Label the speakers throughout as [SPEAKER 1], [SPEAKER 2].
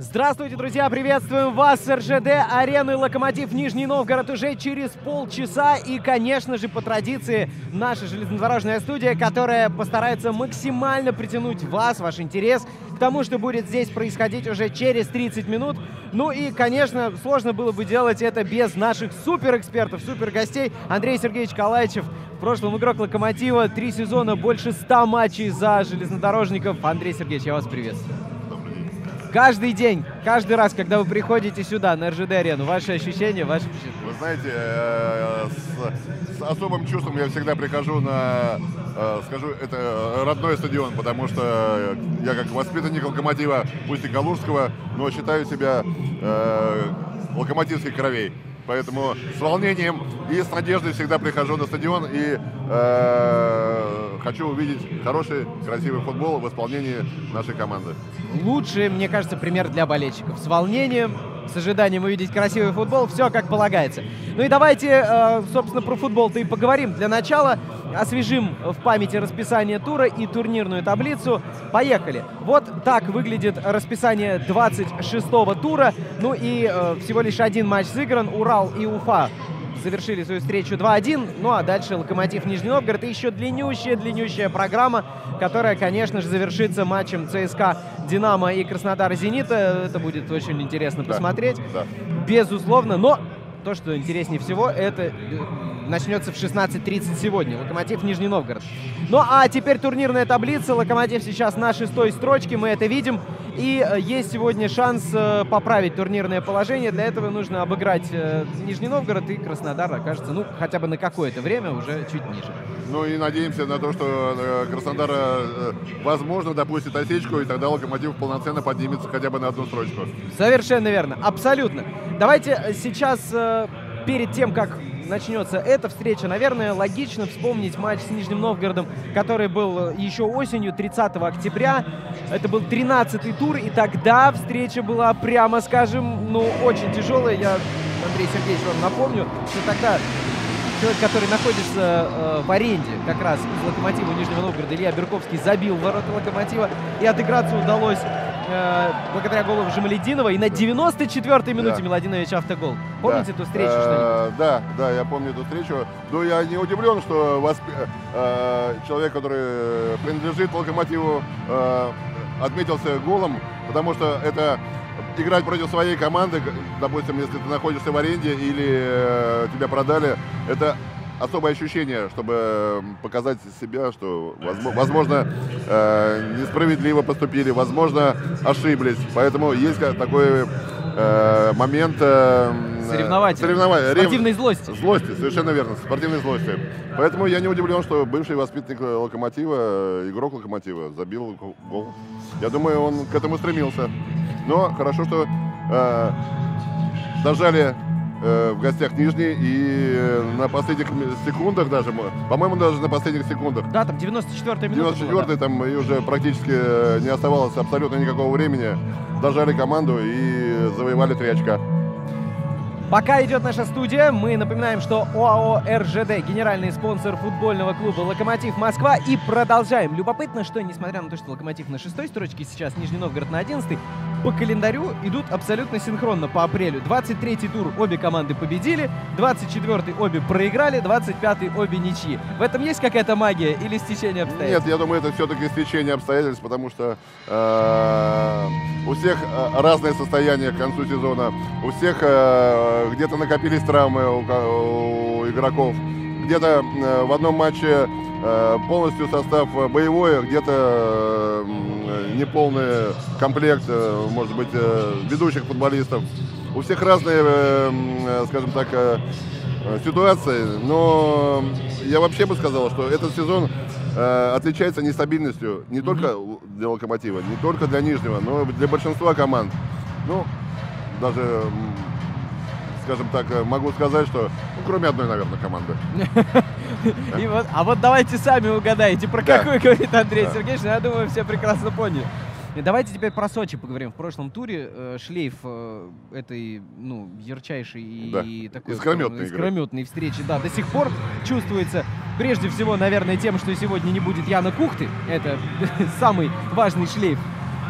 [SPEAKER 1] Здравствуйте, друзья! Приветствуем вас с РЖД-арены «Локомотив» Нижний Новгород уже через полчаса. И, конечно же, по традиции, наша железнодорожная студия, которая постарается максимально притянуть вас, ваш интерес к тому, что будет здесь происходить уже через 30 минут. Ну и, конечно, сложно было бы делать это без наших суперэкспертов, супергостей. Андрей Сергеевич Калайчев, в прошлом игрок «Локомотива», 3 сезона, больше 100 матчей за железнодорожников. Андрей Сергеевич, я вас приветствую. Каждый день, каждый раз, когда вы приходите сюда, на РЖД-арену, ваши ощущения, ваши впечатления?
[SPEAKER 2] Вы знаете, с особым чувством я всегда прихожу на, скажу, это родной стадион, потому что я как воспитанник «Локомотива», пусть и калужского, но считаю себя локомотивских кровей. Поэтому с волнением и с надеждой всегда прихожу на стадион и хочу увидеть хороший, красивый футбол в исполнении нашей команды.
[SPEAKER 1] Лучший, мне кажется, пример для болельщиков. С волнением, с ожиданием увидеть красивый футбол, все как полагается. Ну и давайте, собственно, про футбол-то и поговорим. Для начала освежим в памяти расписание тура и турнирную таблицу. Поехали. Вот так выглядит расписание 26-го тура. Ну и всего лишь один матч сыгран. Урал и Уфа завершили свою встречу 2-1. Ну а дальше Локомотив Нижний Новгород. И еще длиннющая программа, которая, конечно же, завершится матчем ЦСКА, Динамо и Краснодар Зенита. Это будет очень интересно посмотреть. Да. Безусловно. Но то, что интереснее всего, это начнется в 16:30 сегодня. Локомотив Нижний Новгород. Ну а теперь турнирная таблица. Локомотив сейчас на 6-й строчке, мы это видим. И есть сегодня шанс поправить турнирное положение. Для этого нужно обыграть Нижний Новгород, и Краснодар окажется, ну, хотя бы на какое-то время уже чуть ниже.
[SPEAKER 2] Ну и надеемся на то, что Краснодар, возможно, допустит осечку, и тогда Локомотив полноценно поднимется хотя бы на одну строчку.
[SPEAKER 1] Совершенно верно, абсолютно. Давайте сейчас, перед тем, как начнется эта встреча, наверное, логично вспомнить матч с Нижним Новгородом, который был еще осенью, 30 октября. Это был 13-й тур, и тогда встреча была, прямо скажем, ну, очень тяжелая. Я, Андрей Сергеевич, вам напомню, что тогда человек, который находится в аренде как раз из «Локомотива» Нижнего Новгорода, Илья Берковский, забил в ворота «Локомотива», и отыграться удалось благодаря голу Жамалединова. И на 94-й минуте Миладинович автогол. Помните эту встречу что-нибудь?
[SPEAKER 2] Да, я помню эту встречу. Но я не удивлен, что человек, который принадлежит «Локомотиву», отметился голом, потому что это играть против своей команды, допустим, если ты находишься в аренде или тебя продали, это особое ощущение, чтобы показать себя, что, возможно, несправедливо поступили, возможно, ошиблись. Поэтому есть такой момент
[SPEAKER 1] спортивной злости.
[SPEAKER 2] Злости, совершенно верно, спортивной злости. Поэтому я не удивлен, что бывший воспитанник «Локомотива», игрок «Локомотива» забил гол. Я думаю, он к этому стремился. Но хорошо, что дожали в гостях Нижний, и на последних секундах даже, по-моему, даже на последних секундах.
[SPEAKER 1] Да, там 94-я минута.
[SPEAKER 2] 94-й, там и уже практически не оставалось абсолютно никакого времени. Дожали команду и завоевали 3 очка.
[SPEAKER 1] Пока идет наша студия, мы напоминаем, что ОАО «РЖД» — генеральный спонсор футбольного клуба «Локомотив Москва». И продолжаем. Любопытно, что, несмотря на то, что «Локомотив» на 6-й строчке, сейчас Нижний Новгород на 11-й, по календарю идут абсолютно синхронно по апрелю. 23-й тур обе команды победили, 24-й обе проиграли, 25-й обе ничьи. В этом есть какая-то магия или стечение обстоятельств?
[SPEAKER 2] Нет, я думаю, это все-таки стечение обстоятельств, потому что у всех разное состояние к концу сезона, у всех где-то накопились травмы у игроков, где-то в одном матче полностью состав боевой, где-то неполный комплект, может быть, ведущих футболистов. У всех разные, скажем так, ситуации, но я вообще бы сказал, что этот сезон отличается нестабильностью не только для «Локомотива», не только для Нижнего, но и для большинства команд. Ну, даже, скажем так, могу сказать, что, ну, кроме одной, наверное, команды.
[SPEAKER 1] А вот давайте сами угадайте, про какую говорит Андрей Сергеевич. Я думаю, все прекрасно поняли. Давайте теперь про Сочи поговорим. В прошлом туре шлейф этой, ну, ярчайшей и такой искрометной встречи, да, до сих пор чувствуется. Прежде всего, наверное, тем, что сегодня не будет Яна Кухты. Это самый важный шлейф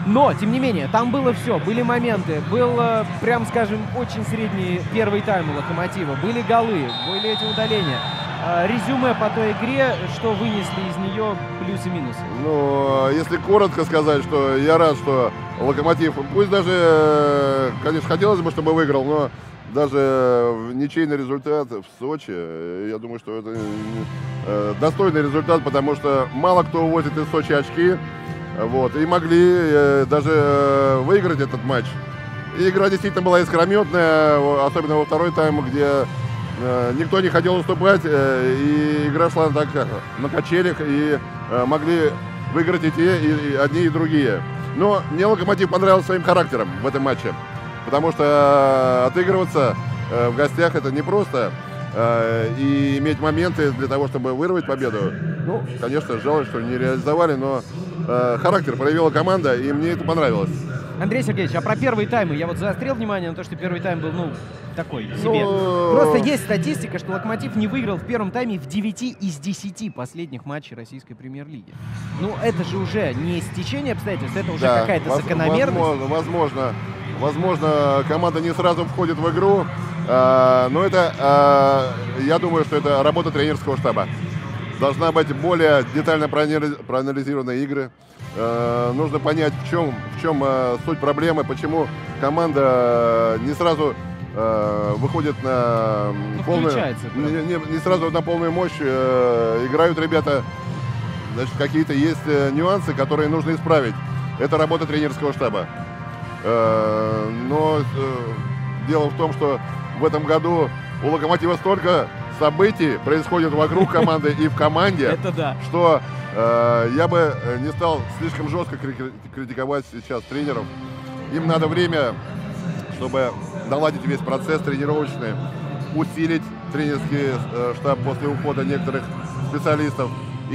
[SPEAKER 1] Но, тем не менее, там было все. Были моменты. Был, прям скажем, очень средний первый тайм у «Локомотива». Были голы, были эти удаления. Резюме по той игре, что вынесли из нее плюсы и минусы?
[SPEAKER 2] Ну, если коротко сказать, что я рад, что «Локомотив», пусть даже, конечно, хотелось бы, чтобы выиграл, но даже ничейный результат в Сочи, я думаю, что это достойный результат, потому что мало кто увозит из Сочи очки, вот, и могли даже выиграть этот матч. И игра действительно была искрометная, особенно во второй тайм, где никто не хотел уступать, и игра шла так на качелях, и могли выиграть и те, и одни, и другие. Но мне «Локомотив» понравился своим характером в этом матче, потому что отыгрываться в гостях это непросто, и иметь моменты для того, чтобы вырвать победу. Ну, конечно, жаль, что не реализовали, но характер проявила команда, и мне это понравилось.
[SPEAKER 1] Андрей Сергеевич, а про первые таймы? Я вот заострил внимание на то, что первый тайм был, такой себе. Просто есть статистика, что «Локомотив» не выиграл в первом тайме в 9 из 10 последних матчей российской премьер-лиги. Это же уже не стечение обстоятельств, это уже какая-то закономерность.
[SPEAKER 2] Возможно, команда не сразу входит в игру, но это, я думаю, что это работа тренерского штаба. Должна быть более детально проанализированы игры. Нужно понять, в чем суть проблемы, почему команда не сразу выходит на полную, не сразу на полную мощь. Играют ребята, значит, какие-то есть нюансы, которые нужно исправить. Это работа тренерского штаба. Но дело в том, что в этом году у «Локомотива» столько событий происходит вокруг команды и в команде, что я бы не стал слишком жестко критиковать сейчас тренеров. Им надо время, чтобы наладить весь процесс тренировочный, усилить тренерский штаб после ухода некоторых специалистов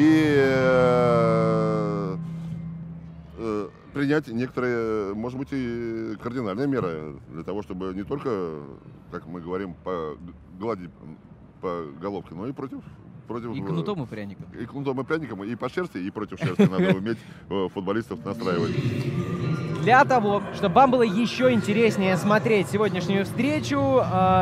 [SPEAKER 2] и принять некоторые, может быть, и кардинальные меры для того, чтобы не только, как мы говорим, погладить по головке, но и против...
[SPEAKER 1] И кнутом, и пряником.
[SPEAKER 2] И кнутом, и пряником, и по шерсти, и против шерсти надо уметь футболистов настраивать.
[SPEAKER 1] Для того, чтобы вам было еще интереснее смотреть сегодняшнюю встречу,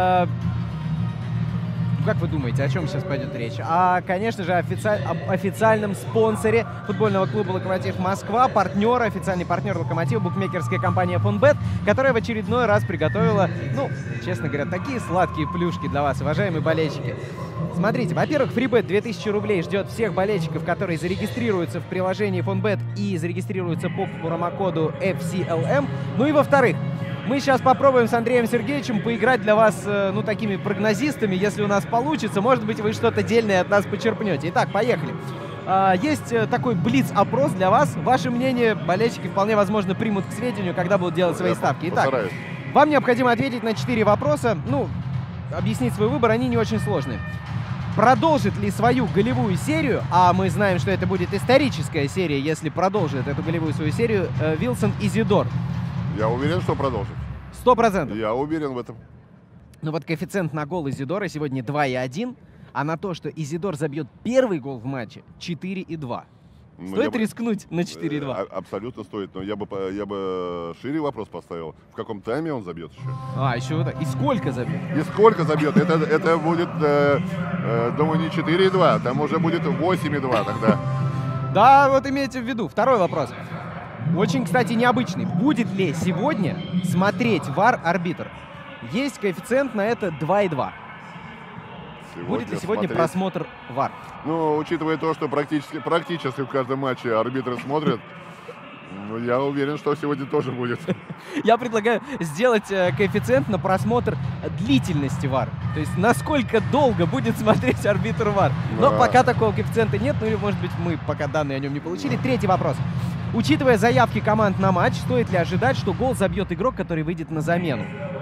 [SPEAKER 1] как вы думаете, о чем сейчас пойдет речь? Конечно же, об официальном спонсоре футбольного клуба «Локомотив Москва», официальный партнер «Локомотива», букмекерская компания «Фонбет», которая в очередной раз приготовила, честно говоря, такие сладкие плюшки для вас, уважаемые болельщики. Смотрите, во-первых, фрибет 2000 рублей ждет всех болельщиков, которые зарегистрируются в приложении Фонбет и зарегистрируются по промокоду FCLM. И во-вторых, мы сейчас попробуем с Андреем Сергеевичем поиграть для вас, такими прогнозистами. Если у нас получится, может быть, вы что-то дельное от нас почерпнете. Итак, поехали. Есть такой блиц-опрос для вас. Ваше мнение болельщики вполне возможно примут к сведению, когда будут делать свои ставки. Итак, вам необходимо ответить на 4 вопроса. Объяснить свой выбор, они не очень сложные. Продолжит ли свою голевую серию, а мы знаем, что это будет историческая серия, если продолжит эту голевую свою серию, Вилсон Изидор?
[SPEAKER 2] Я уверен, что продолжит.
[SPEAKER 1] 100%?
[SPEAKER 2] Я уверен в этом.
[SPEAKER 1] Коэффициент на гол Изидора сегодня 2,1, а на то, что Изидор забьет первый гол в матче, 4,2. Стоит рискнуть на 4,2?
[SPEAKER 2] Абсолютно стоит, но я бы шире вопрос поставил. В каком тайме он забьет еще?
[SPEAKER 1] Еще вот так. И сколько забьет?
[SPEAKER 2] И сколько забьет? Это будет, думаю, не 4,2, там уже будет 8,2 тогда.
[SPEAKER 1] Да, вот имейте в виду. Второй вопрос. Очень, кстати, необычный. Будет ли сегодня смотреть ВАР арбитр? Есть коэффициент на это 2,2. Будет ли сегодня просмотр ВАР?
[SPEAKER 2] Учитывая то, что практически в каждом матче арбитры смотрят, я уверен, что сегодня тоже будет.
[SPEAKER 1] Я предлагаю сделать коэффициент на просмотр длительности ВАР. То есть, насколько долго будет смотреть арбитр ВАР. Но пока такого коэффициента нет, или, может быть, мы пока данные о нем не получили. Третий вопрос. Учитывая заявки команд на матч, стоит ли ожидать, что гол забьет игрок, который выйдет на замену?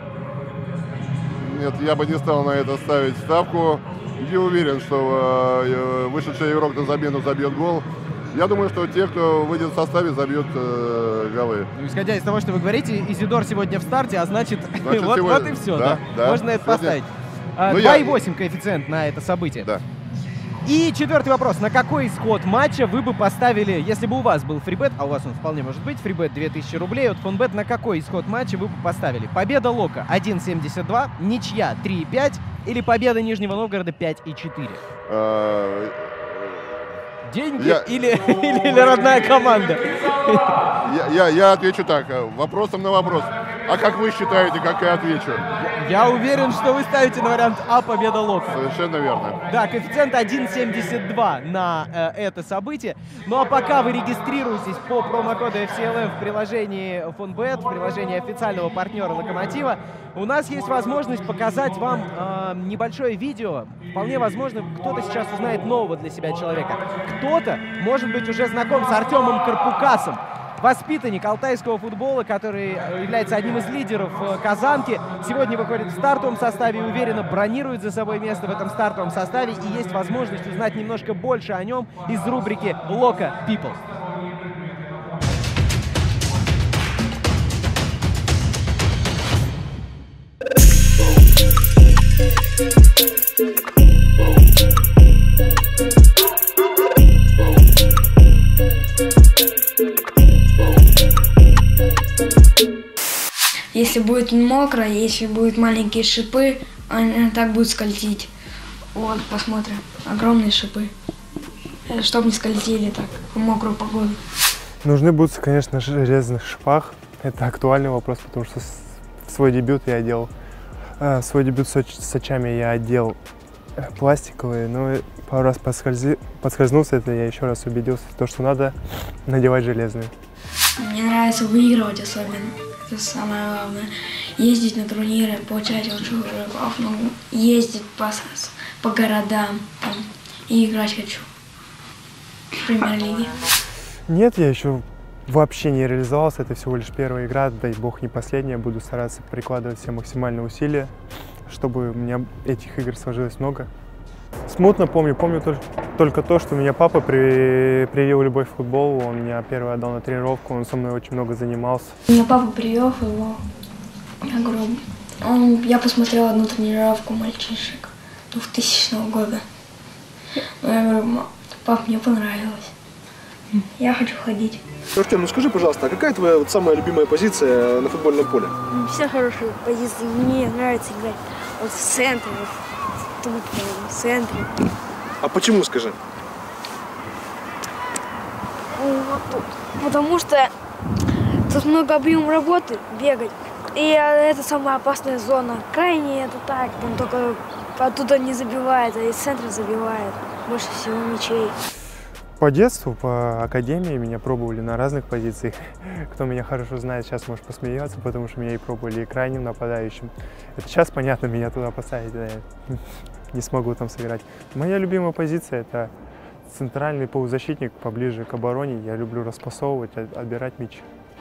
[SPEAKER 2] Нет, я бы не стал на это ставить ставку. Не уверен, что вышедший игрок на замену забьет гол. Я думаю, что те, кто выйдет в составе, забьют голы.
[SPEAKER 1] Исходя из того, что вы говорите, Изидор сегодня в старте, а значит вот и все. Да? Можно это поставить. 2,8 коэффициент на это событие.
[SPEAKER 2] Да.
[SPEAKER 1] И четвертый вопрос. На какой исход матча вы бы поставили, если бы у вас был фрибет, а у вас он вполне может быть, фрибет 2000 рублей от Фонбет, на какой исход матча вы бы поставили? Победа Лока 1,72, ничья 3,5 или победа Нижнего Новгорода 5,4? Деньги или родная команда?
[SPEAKER 2] Я отвечу так, вопросом на вопрос. А как вы считаете, как я отвечу?
[SPEAKER 1] Я уверен, что вы ставите на вариант А, победа Лока.
[SPEAKER 2] Совершенно верно.
[SPEAKER 1] Да, коэффициент 1,72 на это событие. Ну а пока вы регистрируетесь по промокоду FCLM в приложении Фонбет, в приложении официального партнера Локомотива, у нас есть возможность показать вам небольшое видео. Вполне возможно, кто-то сейчас узнает нового для себя человека. Кто-то, может быть, уже знаком с Артемом Карпукасом. Воспитанник алтайского футбола, который является одним из лидеров Казанки, сегодня выходит в стартовом составе и уверенно бронирует за собой место в этом стартовом составе. И есть возможность узнать немножко больше о нем из рубрики «Лока People».
[SPEAKER 3] Если будет мокро, если будут маленькие шипы, они так будут скользить. Вот, посмотрим. Огромные шипы. Чтобы не скользили так в мокрую погоду.
[SPEAKER 4] Нужны бутсы, конечно, в железных шипах. Это актуальный вопрос, потому что свой дебют с очами я одел пластиковые, но пару раз подскользнулся, это я еще раз убедился в том, что надо надевать железные.
[SPEAKER 3] Мне нравится выигрывать особенно. Это самое главное. Ездить на турниры, получать лучших игроков, ездить по городам там, и играть хочу в премьер-лиге.
[SPEAKER 4] Нет, я еще вообще не реализовался, это всего лишь первая игра, дай бог не последняя, буду стараться прикладывать все максимальные усилия, чтобы у меня этих игр сложилось много. Смутно помню только то, что меня папа привел любовь к футболу, он меня первый отдал на тренировку, он со мной очень много занимался.
[SPEAKER 3] Меня папа привел его, я посмотрел одну тренировку мальчишек 2000 года. Я говорю, пап, мне понравилось, я хочу ходить.
[SPEAKER 5] Артем, ну скажи, пожалуйста, а какая твоя самая любимая позиция на футбольном поле?
[SPEAKER 6] Все хорошие позиции, мне нравится играть вот в центре, тут в центре.
[SPEAKER 5] А почему, скажи?
[SPEAKER 6] Вот тут. Потому что тут много объем работы, бегать. И это самая опасная зона. Крайне это так, там только оттуда не забивает, а из центра забивает больше всего мячей.
[SPEAKER 4] По детству, по академии меня пробовали на разных позициях. Кто меня хорошо знает, сейчас может посмеяться, потому что меня и пробовали и крайним нападающим. Это сейчас, понятно, меня туда поставить, да, я не смогу там сыграть. Моя любимая позиция – это центральный полузащитник, поближе к обороне. Я люблю распасовывать, отбирать мяч.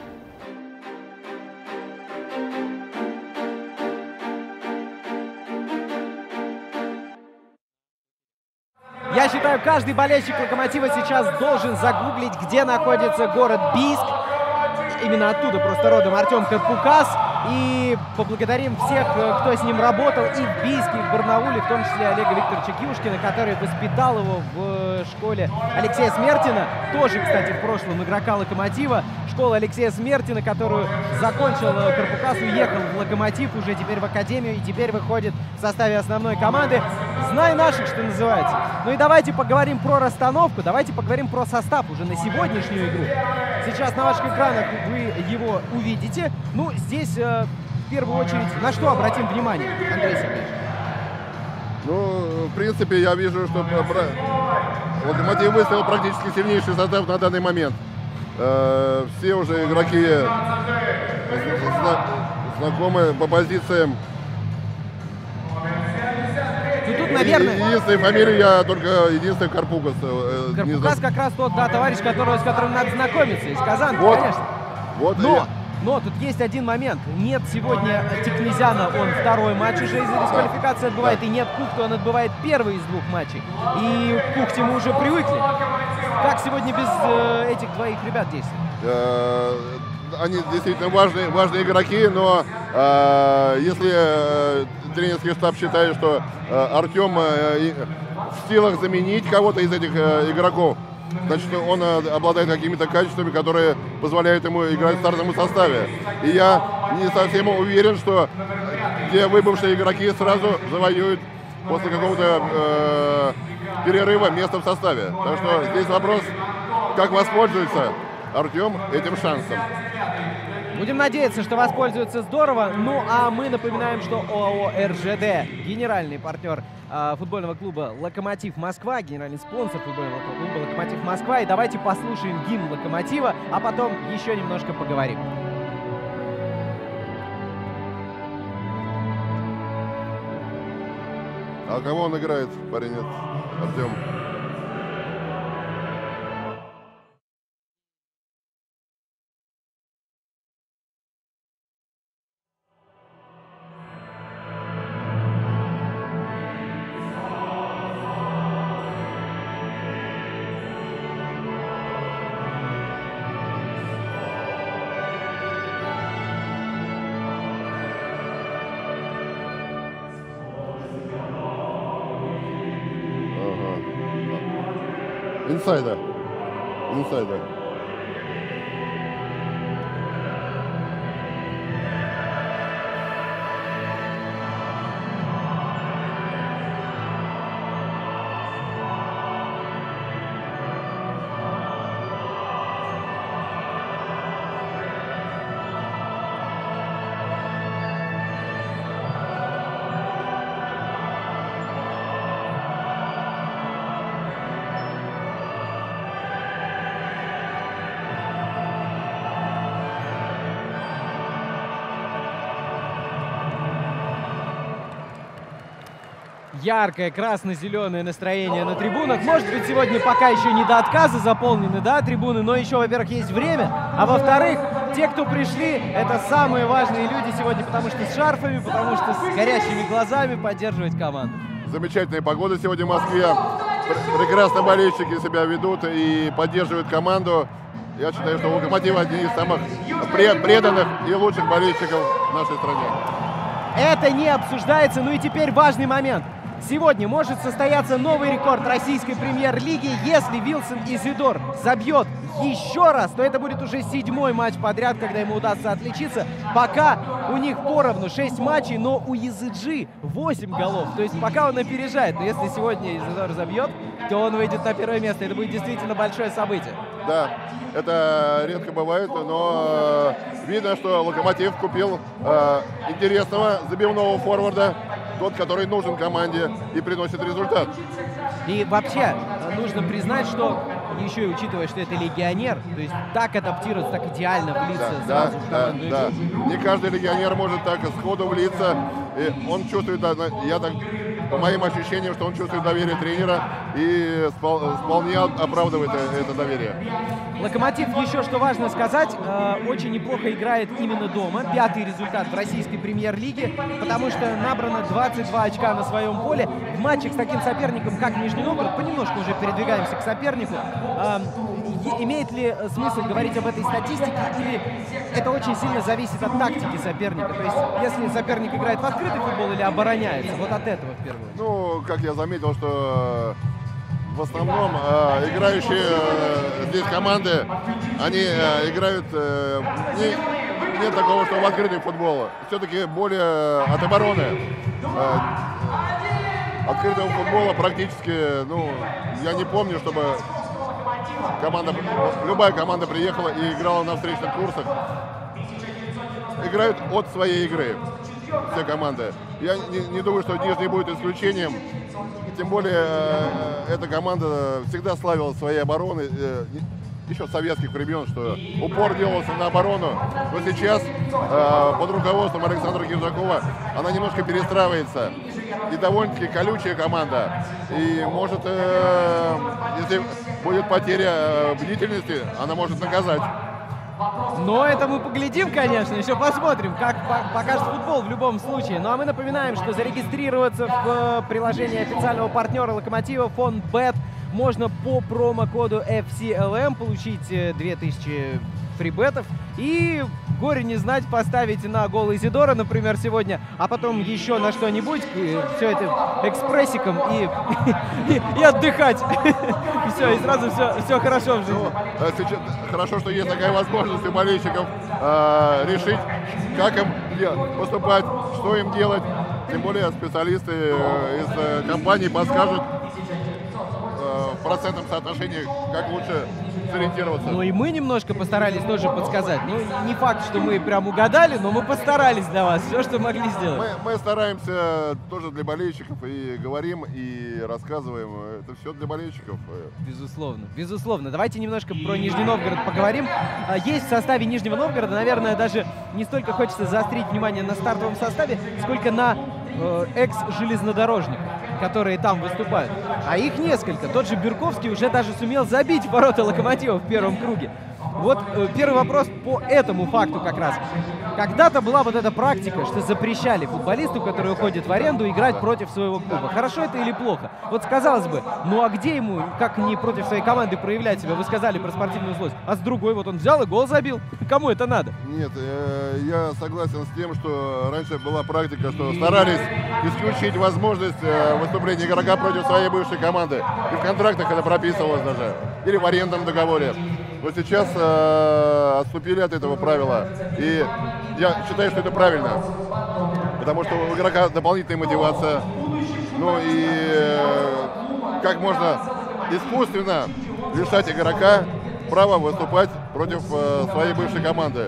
[SPEAKER 1] Я считаю, каждый болельщик Локомотива сейчас должен загуглить, где находится город Бийск. Именно оттуда просто родом Артем Карпукас. И поблагодарим всех, кто с ним работал и в Бийске, и в Барнауле, в том числе Олега Викторовича Киушкина, который воспитал его в школе Алексея Смертина. Тоже, кстати, в прошлом игрока Локомотива. Школа Алексея Смертина, которую закончил Карпукас, уехал в Локомотив, уже теперь в академию и теперь выходит в составе основной команды. Знай наших, что называется. Ну и давайте поговорим про расстановку, давайте поговорим про состав уже на сегодняшнюю игру. Сейчас на ваших экранах вы его увидите. Ну, здесь в первую очередь на что обратим внимание, Андрей Сергеевич?
[SPEAKER 2] Ну, в принципе, я вижу, что Локомотив выставил практически сильнейший состав на данный момент. Все уже игроки знакомы по позициям.
[SPEAKER 1] Ну тут, наверное...
[SPEAKER 2] Единственной фамилии я только единственный Карпукас.
[SPEAKER 1] Карпукас как раз тот, да, товарищ, с которым надо знакомиться, из Казанки,
[SPEAKER 2] вот,
[SPEAKER 1] конечно.
[SPEAKER 2] Вот
[SPEAKER 1] Но тут есть один момент. Нет сегодня Тикнезяна, он второй матч уже из-за дисквалификации отбывает, и нет Кухты, он отбывает первый из двух матчей. И к Кухте мы уже привыкли. Как сегодня без этих двоих ребят действуют?
[SPEAKER 2] Они действительно важные игроки, но если тренерский штаб считает, что Артем в силах заменить кого-то из этих игроков, значит, он обладает какими-то качествами, которые позволяют ему играть в стартовом составе. И я не совсем уверен, что те выбывшие игроки сразу завоюют после какого-то перерыва место в составе. Так что здесь вопрос, как воспользуется Артем этим шансом.
[SPEAKER 1] Будем надеяться, что воспользуется здорово. Ну, а мы напоминаем, что ОАО «РЖД», генеральный партнер футбольного клуба «Локомотив Москва», генеральный спонсор футбольного клуба «Локомотив Москва». И давайте послушаем гимн «Локомотива», а потом еще немножко поговорим.
[SPEAKER 2] А кого он играет, парень, Артем? Инсайда.
[SPEAKER 1] Яркое красно-зеленое настроение на трибунах. Может быть, сегодня пока еще не до отказа заполнены, да, трибуны, но еще, во-первых, есть время, а во-вторых, те, кто пришли, это самые важные люди сегодня, потому что с шарфами, потому что с горящими глазами поддерживать команду.
[SPEAKER 2] Замечательная погода сегодня в Москве. Прекрасно болельщики себя ведут и поддерживают команду. Я считаю, что «Локомотив» один из самых преданных и лучших болельщиков в нашей стране.
[SPEAKER 1] Это не обсуждается. Ну и теперь важный момент. Сегодня может состояться новый рекорд российской премьер-лиги. Если Вилсон Изидор забьет еще раз, то это будет уже 7-й матч подряд, когда ему удастся отличиться. Пока у них поровну 6 матчей, но у EZG 8 голов. То есть пока он опережает. Но если сегодня Изидор забьет, то он выйдет на первое место. Это будет действительно большое событие.
[SPEAKER 2] Да, это редко бывает, но видно, что «Локомотив» купил интересного забивного форварда, тот, который нужен команде и приносит результат.
[SPEAKER 1] И вообще нужно признать, что еще и учитывая, что это легионер, то есть так адаптироваться, так идеально влиться сразу в командную игру.
[SPEAKER 2] Не каждый легионер может так сходу влиться. И он чувствует, я так, по моим ощущениям, что он чувствует доверие тренера и вполне оправдывает это доверие.
[SPEAKER 1] «Локомотив», еще что важно сказать, очень неплохо играет именно дома. 5-й результат в российской премьер-лиге, потому что набрано 22 очка на своем поле. В матчах с таким соперником, как Нижний Новгород, понемножку уже передвигаемся к сопернику. Имеет ли смысл говорить об этой статистике, или это очень сильно зависит от тактики соперника? То есть, если соперник играет в открытый футбол или обороняется, вот от этого в первую очередь.
[SPEAKER 2] Ну, как я заметил, что в основном играющие здесь команды, они играют нет такого, что в открытый футбол. Все-таки более от обороны. Открытого футбола практически, ну, я не помню, чтобы любая команда приехала и играла на встречных курсах. Играют от своей игры все команды. Я не думаю, что Нижний будет исключением. Тем более, эта команда всегда славилась своей обороной. Еще с советских времен, что упор делался на оборону. Но сейчас под руководством Александра Киржакова она немножко перестраивается. И довольно-таки колючая команда. И может, если будет потеря бдительности, она может наказать.
[SPEAKER 1] Но это мы поглядим, конечно, еще посмотрим, как покажет футбол в любом случае. Ну а мы напоминаем, что зарегистрироваться в приложении официального партнера «Локомотива» Фонбет можно по промокоду FCLM получить 2000 фрибетов и, горе не знать, поставить на гол Изидора, например, сегодня, а потом еще на что-нибудь, все это экспрессиком и отдыхать. И все, и сразу все хорошо в жизни.
[SPEAKER 2] Хорошо, что есть такая возможность у болельщиков решить, как им поступать, что им делать. Тем более специалисты из компании подскажут в процентном соотношении, как лучше сориентироваться.
[SPEAKER 1] Ну и мы немножко постарались тоже подсказать. Ну, не факт, что мы прям угадали, но мы постарались для вас, все, что могли сделать.
[SPEAKER 2] Мы стараемся тоже для болельщиков и говорим, и рассказываем. Это все для болельщиков.
[SPEAKER 1] Безусловно, безусловно. Давайте немножко про Нижний Новгород поговорим. Есть в составе Нижнего Новгорода, наверное, даже не столько хочется заострить внимание на стартовом составе, сколько на экс-железнодорожников, которые там выступают. А их несколько. Тот же Бирковский уже даже сумел забить ворота Локомотива в первом круге. Вот первый вопрос по этому факту как раз. Когда-то была вот эта практика, что запрещали футболисту, который уходит в аренду, играть против своего клуба. Хорошо это или плохо? Вот казалось бы, ну а где ему, как не против своей команды проявлять себя? Вы сказали про спортивную злость. А с другой, вот он взял и гол забил. Кому это надо?
[SPEAKER 2] Нет, я согласен с тем, что раньше была практика, что старались исключить возможность выступления игрока против своей бывшей команды. И в контрактах это прописывалось даже. Или в арендном договоре. Но сейчас отступили от этого правила. И я считаю, что это правильно. Потому что у игрока дополнительная мотивация. Ну и как можно искусственно лишать игрока права выступать против своей бывшей команды.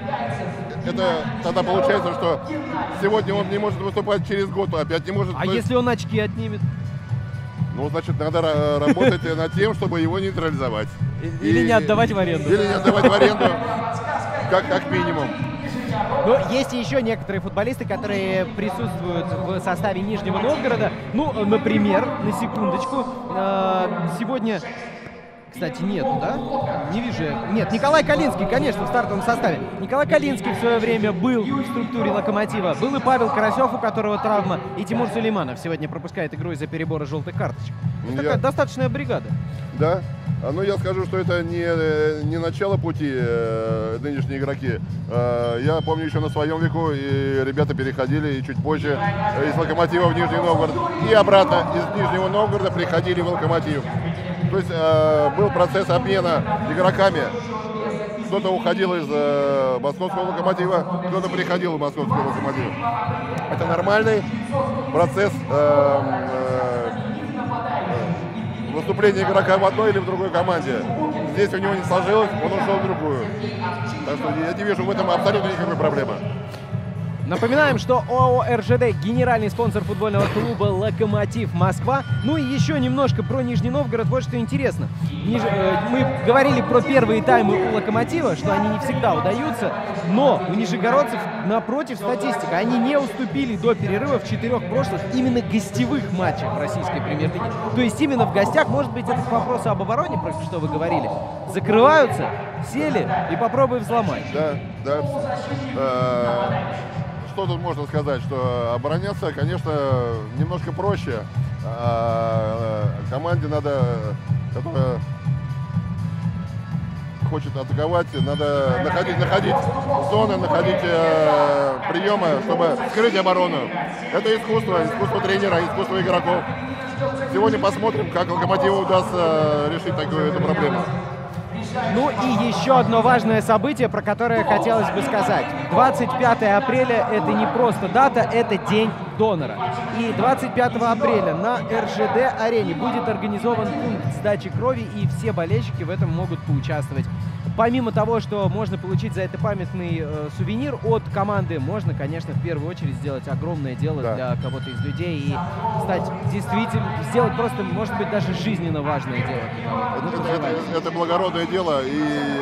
[SPEAKER 2] Это тогда получается, что сегодня он не может выступать, через год опять не может.
[SPEAKER 1] А если он очки отнимет?
[SPEAKER 2] Ну, значит, надо работать над тем, чтобы его нейтрализовать.
[SPEAKER 1] Или не отдавать в аренду.
[SPEAKER 2] Или не отдавать в аренду, как минимум.
[SPEAKER 1] Но есть еще некоторые футболисты, которые присутствуют в составе Нижнего Новгорода. Ну, например, на секундочку, сегодня... Кстати, нету, да? Не вижу я. Нет, Николай Калинский, конечно, в стартовом составе. Николай Калинский в свое время был в структуре Локомотива. Был и Павел Карасев, у которого травма. И Тимур Сулейманов сегодня пропускает игру из-за перебора желтых карточек. Такая достаточная бригада.
[SPEAKER 2] Да. Ну, я скажу, что это не начало пути нынешние игроки. Я помню еще на своем веку, и ребята переходили и чуть позже из Локомотива в Нижний Новгород. И обратно из Нижнего Новгорода приходили в Локомотив. То есть был процесс обмена игроками. Кто-то уходил из московского Локомотива, кто-то приходил в московский Локомотив. Это нормальный процесс выступления игрока в одной или в другой команде. Здесь у него не сложилось, он ушел в другую. Так что я не вижу в этом абсолютно никакой проблемы.
[SPEAKER 1] Напоминаем, что ОАО РЖД – генеральный спонсор футбольного клуба «Локомотив Москва». Ну и еще немножко про Нижний Новгород. Вот что интересно. Мы говорили про первые таймы у «Локомотива», что они не всегда удаются. Но у нижегородцев, напротив, статистика. Они не уступили до перерыва в 4 прошлых именно гостевых матчах в российской премьер-лиге. То есть именно в гостях, может быть, это к вопросу об обороне, про что вы говорили. Закрываются, сели и попробуй взломать.
[SPEAKER 2] Да, да. Что тут можно сказать, что обороняться, конечно, немножко проще. Команде надо, которая хочет атаковать, надо находить зоны, находить приемы, чтобы скрыть оборону. Это искусство тренера, искусство игроков. Сегодня посмотрим, как Локомотиву удастся решить эту проблему.
[SPEAKER 1] Ну и еще одно важное событие, про которое хотелось бы сказать. 25 апреля – это не просто дата, это День донора. И 25 апреля на РЖД-арене будет организован пункт сдачи крови, и все болельщики в этом могут поучаствовать. Помимо того, что можно получить за это памятный сувенир от команды, можно, конечно, в первую очередь сделать огромное дело для кого-то из людей и стать действительно, сделать просто, может быть, даже жизненно важное дело.
[SPEAKER 2] Это благородное дело, и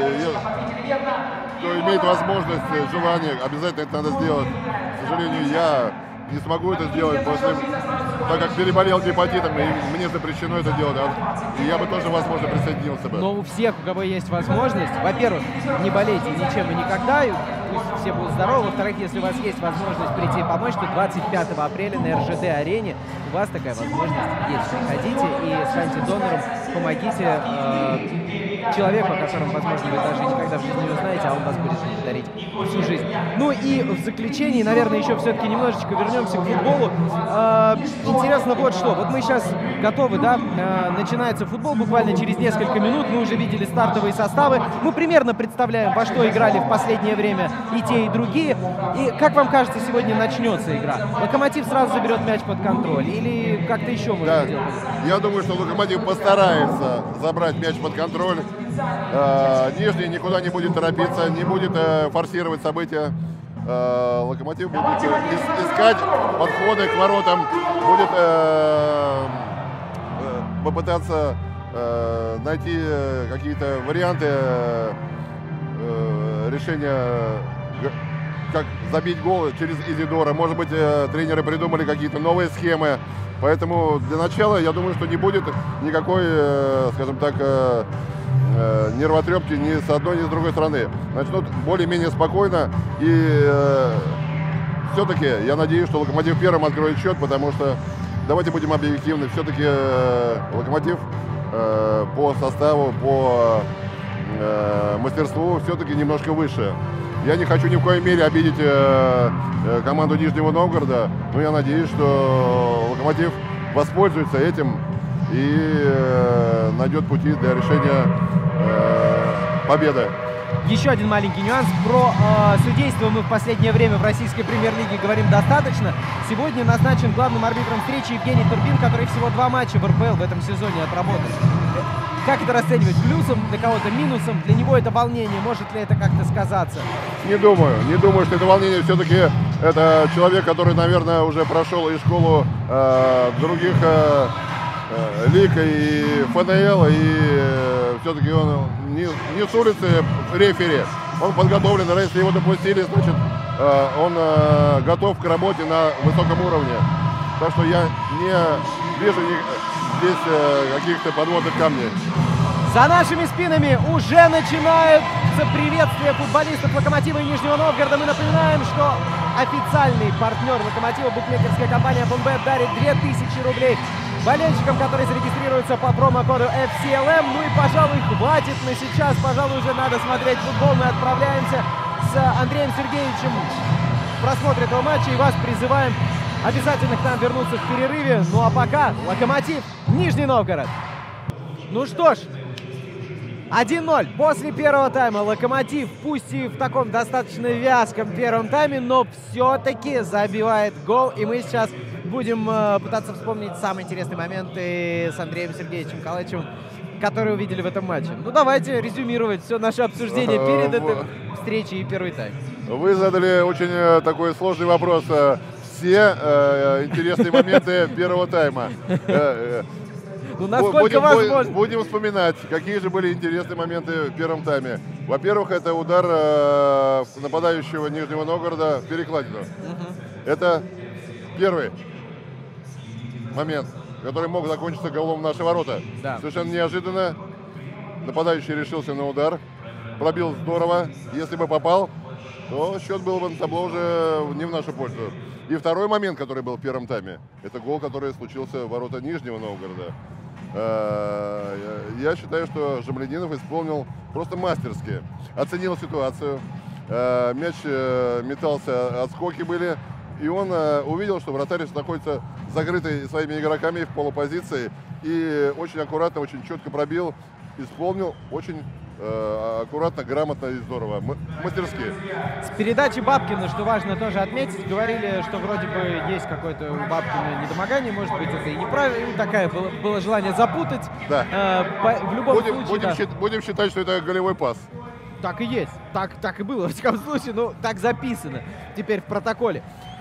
[SPEAKER 2] кто имеет возможность, желание, обязательно это надо сделать. К сожалению, я не смогу это сделать, так как переболел гепатитом, и мне запрещено это делать. И я бы тоже, возможно, присоединился бы.
[SPEAKER 1] Но у всех, у кого есть возможность, во-первых, не болейте ничем и никогда, пусть все будут здоровы. Во-вторых, если у вас есть возможность прийти и помочь, то 25 апреля на РЖД-арене у вас такая возможность есть. Приходите и станьте донором, помогите человеку, о котором, возможно, вы даже никогда в жизни не узнаете, а он вас будет благодарить всю жизнь. Ну и в заключении, наверное, еще все-таки немножечко вернемся к футболу. Интересно вот что. Вот мы сейчас готовы, да, начинается футбол буквально через несколько минут. Мы уже видели стартовые составы. Мы примерно представляем, во что играли в последнее время и те, и другие. И как вам кажется, сегодня начнется игра? Локомотив сразу заберет мяч под контроль? Или как-то еще можно делать?
[SPEAKER 2] Я думаю, что Локомотив постарается забрать мяч под контроль. Нижний никуда не будет торопиться, не будет форсировать события. Локомотив будет искать подходы к воротам, будет попытаться найти какие-то варианты решения, как забить гол через Изидора. Может быть, тренеры придумали какие-то новые схемы. Поэтому для начала, я думаю, что не будет никакой, скажем так, нервотрепки ни с одной, ни с другой стороны. Начнут более-менее спокойно. И все-таки я надеюсь, что Локомотив первым откроет счет, потому что, давайте будем объективны, все-таки Локомотив по составу, по мастерству все-таки немножко выше. Я не хочу ни в коей мере обидеть команду Нижнего Новгорода, но я надеюсь, что Локомотив воспользуется этим и найдет пути для решения победы.
[SPEAKER 1] Еще один маленький нюанс. Про судейство мы в последнее время в российской премьер-лиге говорим достаточно. Сегодня назначен главным арбитром встречи Евгений Турбин, который всего 2 матча в РПЛ в этом сезоне отработал. Как это расценивать? Плюсом, для кого-то минусом? Для него это волнение. Может ли это как-то сказаться?
[SPEAKER 2] Не думаю. Не думаю, что это волнение. Все-таки это человек, который, наверное, уже прошел и школу других лиг, и ФНЛ, и все-таки он не с улицы рефери. Он подготовлен, если его допустили, значит, он готов к работе на высоком уровне. Так что я не вижу здесь каких-то подводных камней.
[SPEAKER 1] За нашими спинами уже начинаются приветствия футболистов Локомотива и Нижнего Новгорода. Мы напоминаем, что официальный партнер Локомотива, букмекерская компания Бонбет, дарит 2000 рублей болельщикам, которые зарегистрируются по промокоду FCLM. Ну и, пожалуй, хватит на сейчас. Пожалуй, уже надо смотреть футбол. Мы отправляемся с Андреем Сергеевичем в просмотр этого матча и вас призываем обязательно к нам вернуться в перерыве. Ну а пока Локомотив, Нижний Новгород. Ну что ж, 1-0 после первого тайма. Локомотив, пусть и в таком достаточно вязком первом тайме, но все-таки забивает гол. И мы сейчас будем пытаться вспомнить самые интересные моменты с Андреем Сергеевичем Калачевым, которые увидели в этом матче. Ну давайте резюмировать все наше обсуждение перед этой встречей и первый тайм.
[SPEAKER 2] Вы задали очень такой сложный вопрос. Все интересные моменты первого тайма.
[SPEAKER 1] Ну, насколько возможно.
[SPEAKER 2] Будем вспоминать, какие же были интересные моменты в первом тайме. Во-первых, это удар нападающего Нижнего Новгорода в перекладину. Это первый момент, который мог закончиться голом в наши ворота.
[SPEAKER 1] Да.
[SPEAKER 2] Совершенно неожиданно нападающий решился на удар, пробил здорово. Если бы попал, то счет был бы на табло уже не в нашу пользу. И второй момент, который был в первом тайме, это гол, который случился в ворота Нижнего Новгорода. Я считаю, что Жамлединов исполнил просто мастерски. Оценил ситуацию. Мяч метался, отскоки были. И он увидел, что вратарь находится закрытый своими игроками в полупозиции. И очень аккуратно, очень четко пробил. Исполнил очень аккуратно, грамотно и здорово. Мастерски.
[SPEAKER 1] С передачи Бабкина, что важно тоже отметить, говорили, что вроде бы есть какое-то у Бабкина недомогание, может быть, это и неправильно, такое было желание запутать.
[SPEAKER 2] Да.
[SPEAKER 1] В любом случае,
[SPEAKER 2] будем считать, что это голевой пас.
[SPEAKER 1] Так и есть, так и было, во всяком случае, ну, так записано теперь в протоколе.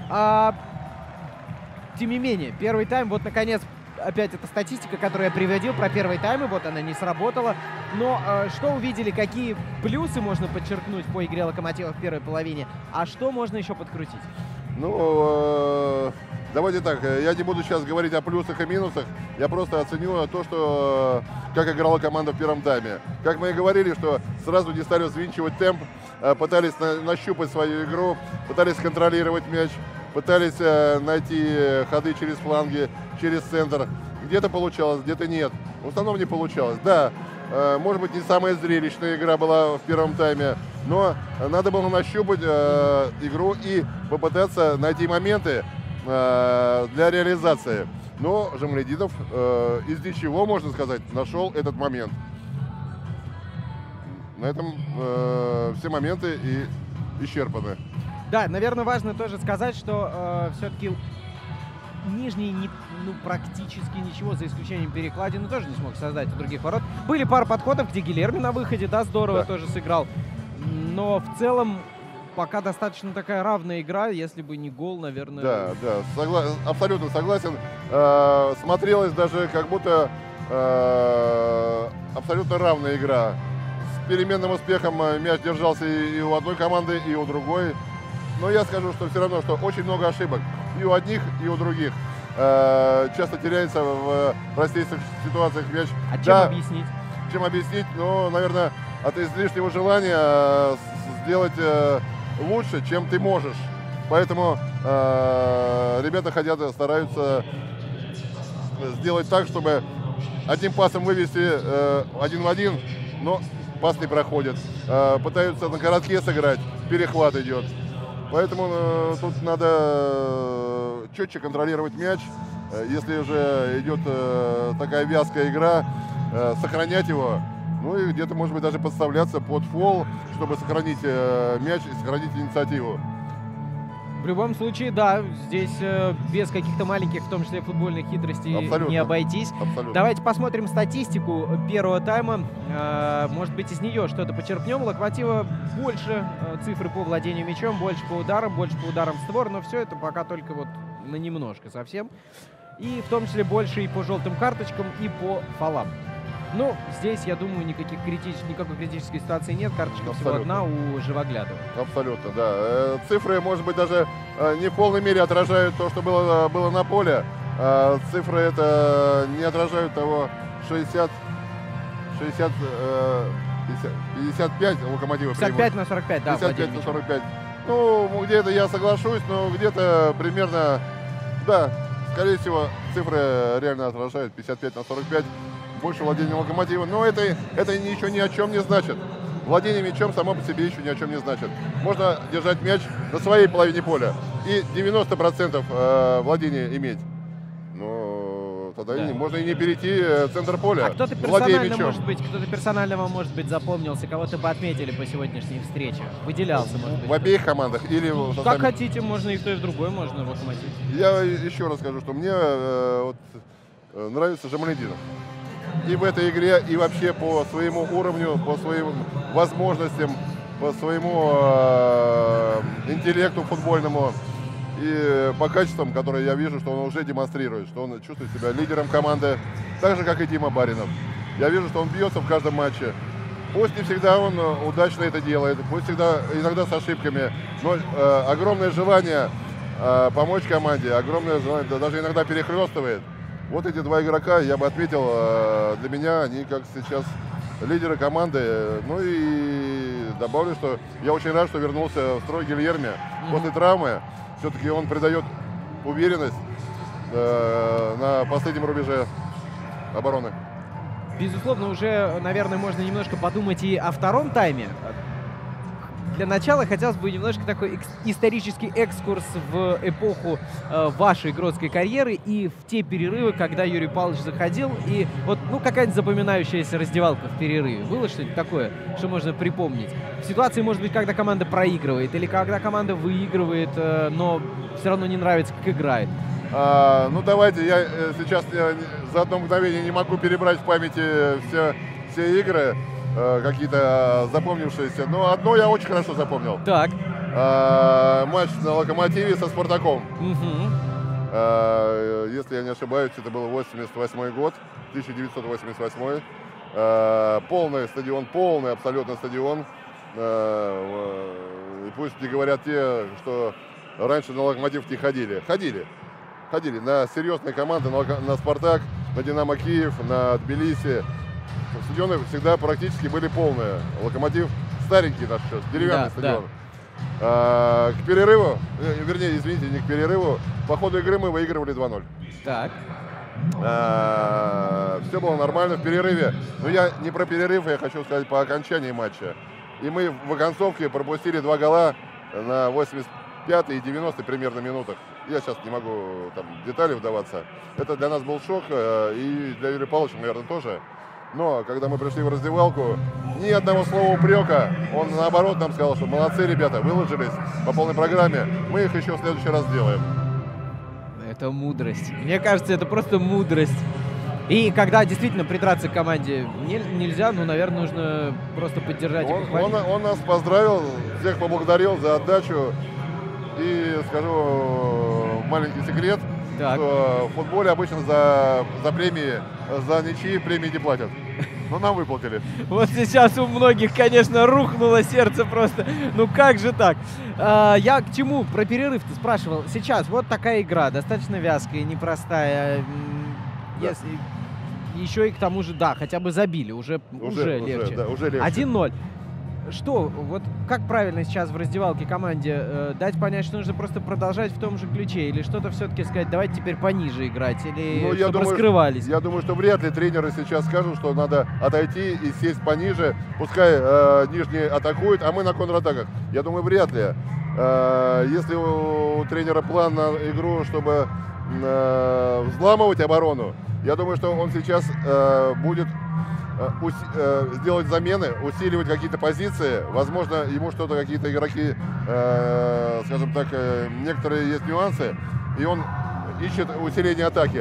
[SPEAKER 1] Тем не менее, первый тайм, вот, наконец, опять эта статистика, которую я приводил про первый тайм, и вот она не сработала. Но что увидели, какие плюсы можно подчеркнуть по игре Локомотива в первой половине, а что можно еще подкрутить?
[SPEAKER 2] Ну, Давайте так, я не буду сейчас говорить о плюсах и минусах, я просто оценю то, что, как играла команда в первом тайме. Как мы и говорили, что сразу не стали взвинчивать темп, пытались нащупать свою игру, пытались контролировать мяч, пытались найти ходы через фланги, через центр. Где-то получалось, где-то нет. В основном не получалось. Да, может быть, не самая зрелищная игра была в первом тайме, но надо было нащупать игру и попытаться найти моменты для реализации. Но Жамалетдинов из ничего, можно сказать, нашел этот момент. На этом все моменты и исчерпаны.
[SPEAKER 1] Да, наверное, важно тоже сказать, что все-таки Нижний практически ничего, за исключением перекладины, тоже не смог создать у других ворот. Были пара подходов, где Гильерми на выходе, да, здорово тоже сыграл. Но в целом пока достаточно такая равная игра, если бы не гол, наверное.
[SPEAKER 2] Да, абсолютно согласен. Смотрелось даже как будто абсолютно равная игра. С переменным успехом мяч держался и у одной команды, и у другой. Но я скажу, что все равно, что очень много ошибок и у одних, и у других. Часто теряется в простейших ситуациях мяч.
[SPEAKER 1] А чем объяснить?
[SPEAKER 2] Чем объяснить? Ну, наверное, от излишнего желания сделать лучше, чем ты можешь. Поэтому ребята стараются сделать так, чтобы одним пасом вывести 1 в 1, но пас не проходит. Пытаются на коротке сыграть, перехват идет. Поэтому тут надо четче контролировать мяч. Если уже идет такая вязкая игра, сохранять его. Ну и где-то, может быть, даже подставляться под фол, чтобы сохранить мяч и сохранить инициативу.
[SPEAKER 1] В любом случае, да, здесь без каких-то маленьких, в том числе футбольных хитростей,
[SPEAKER 2] абсолютно
[SPEAKER 1] не обойтись.
[SPEAKER 2] Абсолютно.
[SPEAKER 1] Давайте посмотрим статистику первого тайма. Может быть, из нее что-то почерпнем. У Локомотива больше цифры по владению мячом, больше по ударам в створ, но все это пока только вот на немножко совсем. И в том числе больше и по желтым карточкам, и по фолам. Ну, здесь, я думаю, никакой критической ситуации нет. Карточка всего одна у Живоглядова.
[SPEAKER 2] Абсолютно, да. Цифры, может быть, даже не в полной мере отражают то, что было на поле. Цифры это не отражают того 55 Локомотива.
[SPEAKER 1] 55 на 45, да.
[SPEAKER 2] 55 на 45. Ну, где-то я соглашусь, но где-то примерно, да, скорее всего, цифры реально отражают 55 на 45. Больше владения Локомотива. Но это ничего ни о чем не значит. Владение мячом само по себе еще ни о чем не значит. Можно держать мяч на своей половине поля и 90% владения иметь. Но тогда можно и не перейти центр поля.
[SPEAKER 1] А кто-то персонально, может быть, запомнился, кого-то бы отметили по сегодняшней встрече. Выделялся, может быть.
[SPEAKER 2] В обеих командах или
[SPEAKER 1] как хотите, можно и в той, и в другой, можно в Локомотиве.
[SPEAKER 2] Я еще раз скажу, что мне нравится Жамалетдинов. И в этой игре, и вообще по своему уровню, по своим возможностям, по своему интеллекту футбольному и по качествам, которые я вижу, что он уже демонстрирует, что он чувствует себя лидером команды, так же, как и Дима Баринов. Я вижу, что он бьется в каждом матче. Пусть не всегда он удачно это делает, пусть иногда с ошибками, но огромное желание помочь команде, огромное желание, даже иногда перехлестывает. Вот эти два игрока, я бы отметил, для меня они как сейчас лидеры команды. Ну и добавлю, что я очень рад, что вернулся в строй Гильерми после травмы. Все-таки он придает уверенность на последнем рубеже обороны.
[SPEAKER 1] Безусловно, уже, наверное, можно немножко подумать и о втором тайме. Для начала хотелось бы немножко такой исторический экскурс в эпоху вашей игротской карьеры и в те перерывы, когда Юрий Павлович заходил. И вот, какая-нибудь запоминающаяся раздевалка в перерыве. Было что-нибудь такое, что можно припомнить? В ситуации, может быть, когда команда проигрывает или когда команда выигрывает, но все равно не нравится, как играет.
[SPEAKER 2] Давайте, я сейчас за одно мгновение не могу перебрать в памяти все игры. Какие-то запомнившиеся. Но одно я очень хорошо запомнил.
[SPEAKER 1] Так.
[SPEAKER 2] Матч на Локомотиве со Спартаком. Если я не ошибаюсь, это был 88 год, 1988. Полный стадион, полный абсолютно стадион. И пусть не говорят те, что раньше на Локомотив не ходили. Ходили. ходили на серьезные команды, на «Спартак», на «Динамо Киев», на «Тбилиси». Стадионы всегда практически были полные. «Локомотив» старенький наш сейчас, деревянный стадион. Да. К перерыву, вернее, извините, не к перерыву, по ходу игры мы выигрывали 2-0.
[SPEAKER 1] Так.
[SPEAKER 2] Все было нормально в перерыве. Но я не про перерыв, я хочу сказать по окончании матча. И мы в оконцовке пропустили 2 гола на 85 и 90 примерно минутах. Я сейчас не могу там в детали вдаваться. Это для нас был шок, и для Юрия Павловича, наверное, тоже. Но когда мы пришли в раздевалку, ни одного слова упрека. Он наоборот нам сказал, что молодцы ребята, выложились по полной программе. Мы их еще в следующий раз сделаем.
[SPEAKER 1] Это мудрость. Мне кажется, это просто мудрость. И когда действительно придраться к команде нельзя, ну, наверное, нужно просто поддержать и похвалить.
[SPEAKER 2] Он нас поздравил, всех поблагодарил за отдачу. И скажу маленький секрет, что в футболе обычно за премии, за ничьи премии не платят. Но нам выплатили. Вот
[SPEAKER 1] сейчас у многих, конечно, рухнуло сердце просто. Ну как же так? Я к чему про перерыв ты спрашивал? Сейчас вот такая игра, достаточно вязкая, непростая.
[SPEAKER 2] Да.
[SPEAKER 1] Если... Еще и к тому же, да, хотя бы забили, уже легче.
[SPEAKER 2] Да, уже легче.
[SPEAKER 1] 1-0. Что, вот как правильно сейчас в раздевалке команде дать понять, что нужно просто продолжать в том же ключе, или что-то все-таки сказать, давайте теперь пониже играть, или чтобы раскрывались?
[SPEAKER 2] Я думаю, что вряд ли тренеры сейчас скажут, что надо отойти и сесть пониже, пускай нижние атакуют, а мы на контратаках. Я думаю, вряд ли. Если у тренера план на игру, чтобы взламывать оборону, я думаю, что он сейчас будет сделать замены, усиливать какие-то позиции. Возможно, ему что-то, какие-то игроки, скажем так, некоторые есть нюансы, и он ищет усиление атаки.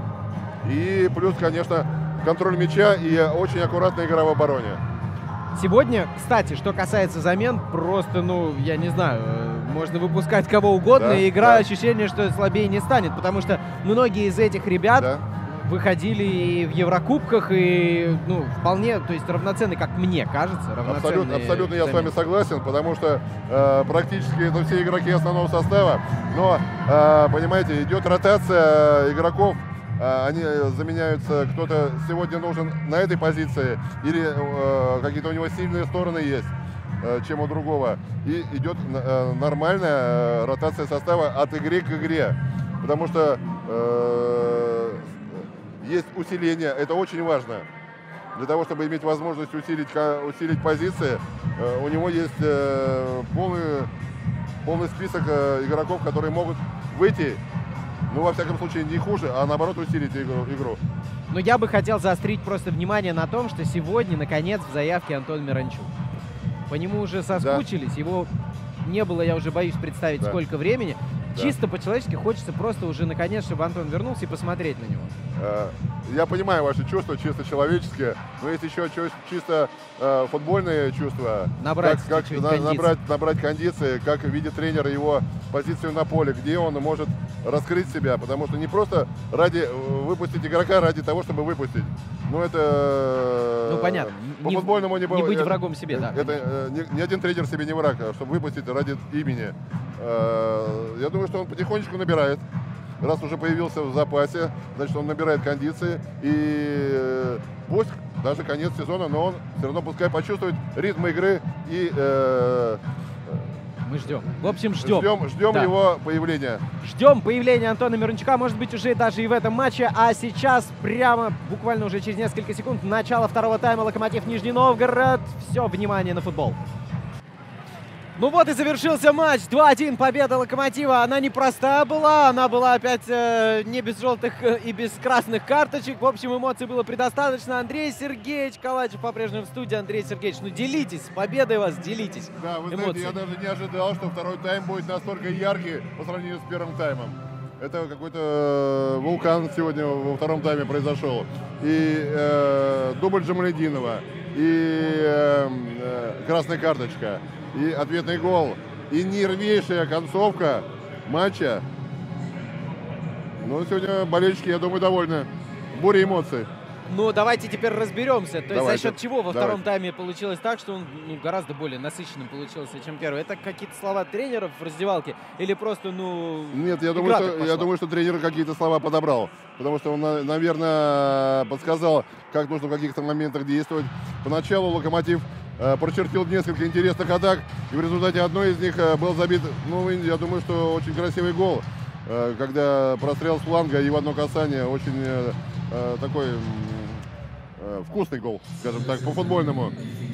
[SPEAKER 2] И плюс, конечно, контроль мяча и очень аккуратная игра в обороне.
[SPEAKER 1] Сегодня, кстати, что касается замен, просто, ну, я не знаю, можно выпускать кого угодно, и игра, ощущение, что слабее не станет, потому что многие из этих ребят выходили и в Еврокубках, и, ну, вполне, то есть равноценны, как мне кажется,
[SPEAKER 2] Абсолютно я с вами согласен, потому что практически это все игроки основного состава, но, понимаете, идет ротация игроков, они заменяются, кто-то сегодня нужен на этой позиции, или какие-то у него сильные стороны есть, чем у другого, и идет нормальная ротация состава от игры к игре, потому что есть усиление, это очень важно. Для того, чтобы иметь возможность усилить позиции, у него есть полный список игроков, которые могут выйти, ну, во всяком случае, не хуже, а наоборот усилить игру.
[SPEAKER 1] Но я бы хотел заострить просто внимание на том, что сегодня, наконец, в заявке Антон Миранчук. По нему уже соскучились, его не было, я уже боюсь представить, сколько времени. Чисто по-человечески хочется просто уже наконец, чтобы Антон вернулся и посмотреть на него.
[SPEAKER 2] Я понимаю ваши чувства, чисто человеческие, но есть еще чисто футбольные чувства.
[SPEAKER 1] Набрать
[SPEAKER 2] кондиции, как видит тренер его позицию на поле, где он может раскрыть себя, потому что не просто выпустить игрока ради того, чтобы выпустить. Ну, это...
[SPEAKER 1] Ну, понятно.
[SPEAKER 2] По-футбольному
[SPEAKER 1] не быть врагом себе, да.
[SPEAKER 2] Это ни один тренер себе не враг, чтобы выпустить ради имени. Я думаю, что он потихонечку набирает. Раз уже появился в запасе, значит, он набирает кондиции. И пусть даже конец сезона, но он все равно пускай почувствует ритм игры. И
[SPEAKER 1] мы ждем. В общем, ждем
[SPEAKER 2] его появления.
[SPEAKER 1] Ждем появления Антона Миранчука, может быть, уже даже и в этом матче. А сейчас прямо, буквально уже через несколько секунд, начало второго тайма. Локомотив Нижний Новгород. Все, внимание на футбол. Ну вот и завершился матч. 2-1, победа Локомотива. Она непростая была. Она была опять не без желтых и без красных карточек. В общем, эмоций было предостаточно. Андрей Сергеевич Калачев по-прежнему в студии. Андрей Сергеевич, ну делитесь. С победой вас, делитесь.
[SPEAKER 2] Да, вы знаете, я даже не ожидал, что второй тайм будет настолько яркий по сравнению с первым таймом. Это какой-то вулкан сегодня во втором тайме произошел. И дубль Джамалединова, и красная карточка, и ответный гол, и нервейшая концовка матча. Ну, сегодня болельщики, я думаю, довольны. Буря эмоций.
[SPEAKER 1] Ну, давайте теперь разберемся. То есть за
[SPEAKER 2] Давайте.
[SPEAKER 1] счет чего во
[SPEAKER 2] Давайте.
[SPEAKER 1] втором тайме получилось так, что он гораздо более насыщенным получился, чем первый? Это какие-то слова тренеров в раздевалке или просто,
[SPEAKER 2] Нет, я
[SPEAKER 1] игра так пошла?
[SPEAKER 2] думаю, что тренер какие-то слова подобрал. Потому что он, наверное, подсказал, как нужно в каких-то моментах действовать. Поначалу «Локомотив» прочертил несколько интересных атак, и в результате одной из них был забит, я думаю, что очень красивый гол. Когда прострел с фланга и в одно касание, очень такой вкусный гол, скажем так, по-футбольному.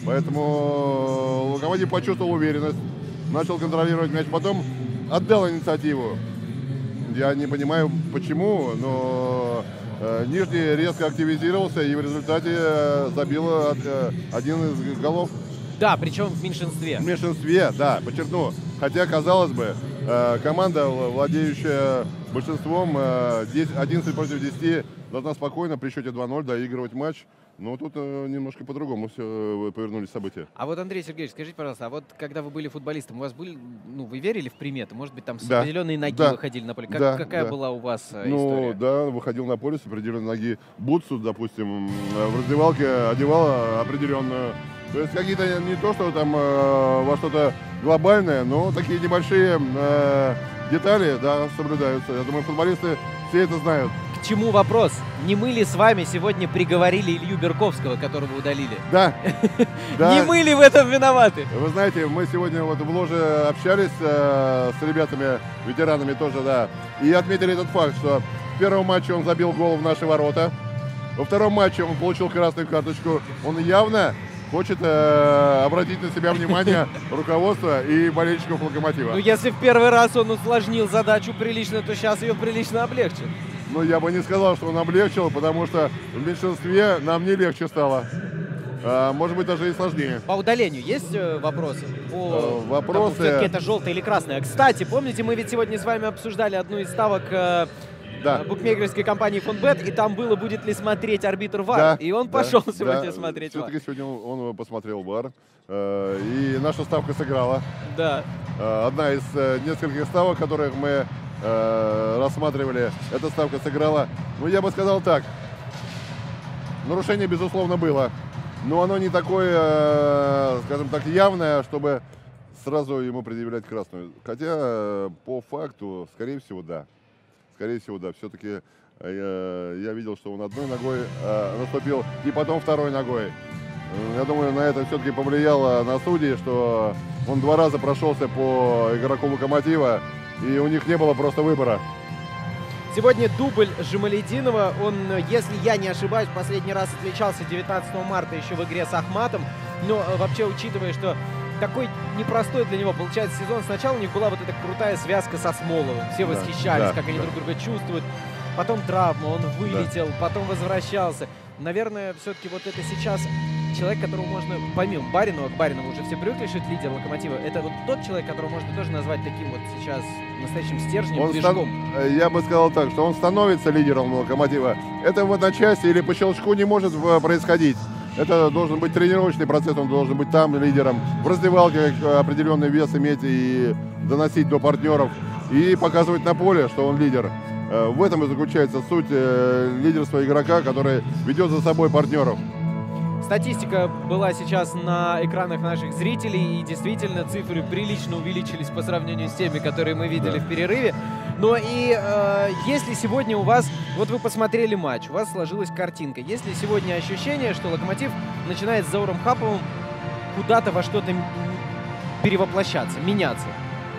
[SPEAKER 2] Поэтому «Локомотив» почувствовал уверенность, начал контролировать мяч, потом отдал инициативу. Я не понимаю, почему, но Нижний резко активизировался и в результате забил один из голов.
[SPEAKER 1] Да, причем в меньшинстве.
[SPEAKER 2] В меньшинстве, да, подчеркну. Хотя, казалось бы, команда, владеющая большинством, 11 против 10, должна спокойно при счете 2-0 доигрывать матч. Но тут немножко по-другому все повернулись события.
[SPEAKER 1] А вот, Андрей Сергеевич, скажите, пожалуйста, а вот когда вы были футболистом, у вас были, вы верили в приметы? Может быть, там с
[SPEAKER 2] Да.
[SPEAKER 1] определенной ноги
[SPEAKER 2] Да.
[SPEAKER 1] выходили на поле?
[SPEAKER 2] Да,
[SPEAKER 1] Какая
[SPEAKER 2] да.
[SPEAKER 1] была у вас история?
[SPEAKER 2] Да, выходил на поле с определенной ноги. Бутсу, допустим, в раздевалке одевал определенную. То есть какие-то не то, что там во что-то глобальное, но такие небольшие детали, да, соблюдаются. Я думаю, футболисты все это знают.
[SPEAKER 1] К чему вопрос? Не мы ли с вами сегодня приговорили Илью Берковского, которого удалили?
[SPEAKER 2] Да,
[SPEAKER 1] Не мы ли в этом виноваты?
[SPEAKER 2] Вы знаете, мы сегодня вот в ложе общались с ребятами, ветеранами тоже, да, и отметили этот факт, что в первом матче он забил гол в наши ворота, во втором матче он получил красную карточку. Он явно хочет обратить на себя внимание руководства и болельщиков «Локомотива».
[SPEAKER 1] Ну, если в первый раз он усложнил задачу прилично, то сейчас ее прилично облегчит.
[SPEAKER 2] Но я бы не сказал, что он облегчил, потому что в меньшинстве нам не легче стало. Может быть, даже и сложнее.
[SPEAKER 1] По удалению есть вопросы?
[SPEAKER 2] Вопросы-
[SPEAKER 1] Все-таки это желтое или красное. Кстати, помните, мы ведь сегодня с вами обсуждали одну из ставок
[SPEAKER 2] Да.
[SPEAKER 1] букмекерской компании «Фонбет», и там было, будет ли смотреть арбитр ВАР.
[SPEAKER 2] Да,
[SPEAKER 1] И он
[SPEAKER 2] да,
[SPEAKER 1] пошел
[SPEAKER 2] да.
[SPEAKER 1] сегодня смотреть ВАР.
[SPEAKER 2] Все-таки сегодня он посмотрел ВАР, и наша ставка сыграла.
[SPEAKER 1] Да.
[SPEAKER 2] Одна из нескольких ставок, которых мы рассматривали, эта ставка сыграла. Ну, я бы сказал так. Нарушение, безусловно, было. Но оно не такое, скажем так, явное, чтобы сразу ему предъявлять красную. Хотя, по факту, скорее всего, да. Скорее всего, да. Все-таки я видел, что он одной ногой наступил, и потом второй ногой. Я думаю, на это все-таки повлияло на судей, что он 2 раза прошелся по игроку «Локомотива», и у них не было просто выбора.
[SPEAKER 1] Сегодня дубль Жамалединова. Он, если я не ошибаюсь, последний раз отличался 19 марта еще в игре с Ахматом. Но вообще, учитывая, что такой непростой для него получается сезон, сначала у них была вот эта крутая связка со Смоловым. Все восхищались,
[SPEAKER 2] да,
[SPEAKER 1] как они
[SPEAKER 2] да.
[SPEAKER 1] друг друга чувствуют. Потом травма, он вылетел, потом возвращался. Наверное, все-таки вот это сейчас человек, которого можно, помимо Баринова, к Баринову уже все привыкли, что это лидер «Локомотива», это вот тот человек, которого можно тоже назвать таким вот сейчас настоящим стержнем, движком.
[SPEAKER 2] Я бы сказал так, что он становится лидером «Локомотива». Это в одночасье или по щелчку не может происходить. Это должен быть тренировочный процесс, он должен быть там лидером. В раздевалке определенный вес иметь и доносить до партнеров. И показывать на поле, что он лидер. В этом и заключается суть лидерства игрока, который ведет за собой партнеров.
[SPEAKER 1] Статистика была сейчас на экранах наших зрителей, и действительно цифры прилично увеличились по сравнению с теми, которые мы видели в перерыве. Но и если сегодня у вас, вот вы посмотрели матч, у вас сложилась картинка, есть ли сегодня ощущение, что «Локомотив» начинает с Зауром Хаповым куда-то во что-то перевоплощаться, меняться?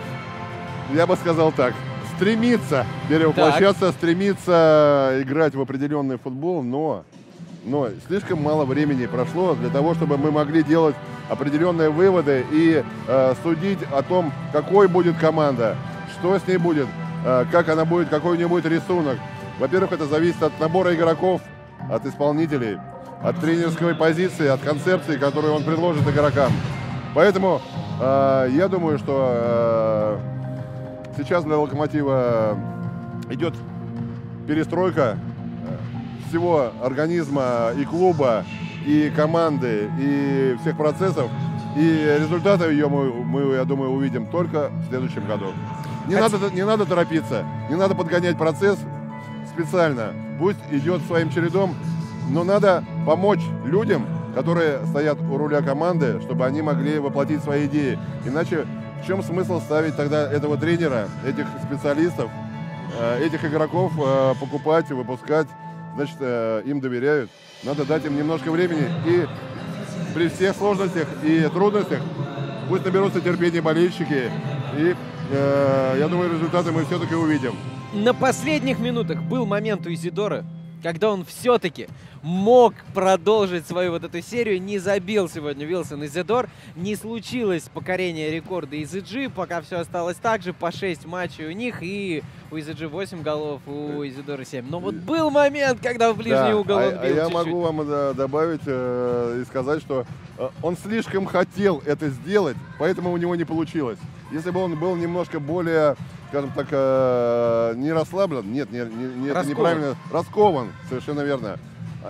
[SPEAKER 2] Я бы сказал так. Стремится перевоплощаться, стремится играть в определенный футбол, но слишком мало времени прошло для того, чтобы мы могли делать определенные выводы и судить о том, какой будет команда, что с ней будет, как она будет, какой у нее будет рисунок. Во-первых, это зависит от набора игроков, от исполнителей, от тренерской позиции, от концепции, которую он предложит игрокам. Поэтому я думаю, что сейчас для «Локомотива» идет перестройка всего организма и клуба, и команды, и всех процессов. И результаты ее мы, я думаю, увидим только в следующем году. Не надо торопиться, не надо подгонять процесс специально. Пусть идет своим чередом. Но надо помочь людям, которые стоят у руля команды, чтобы они могли воплотить свои идеи. Иначе в чем смысл ставить тогда этого тренера, этих специалистов, этих игроков покупать, выпускать? Значит, им доверяют. Надо дать им немножко времени. И при всех сложностях и трудностях пусть наберутся терпения болельщики. И я думаю, результаты мы все-таки увидим.
[SPEAKER 1] На последних минутах был момент у Изидора, когда он все-таки мог продолжить свою вот эту серию. Не забил сегодня Вилсон Изидор. Не случилось покорение рекорда EasyG, пока все осталось так же. По 6 матчей у них, и у EasyG 8 голов, у Изидора 7. Но вот был момент, когда в ближний угол он бил
[SPEAKER 2] я
[SPEAKER 1] чуть-чуть.
[SPEAKER 2] могу вам добавить и сказать, что он слишком хотел это сделать, поэтому у него не получилось. Если бы он был немножко более, скажем так, не расслаблен, нет, это неправильно, раскован, совершенно верно,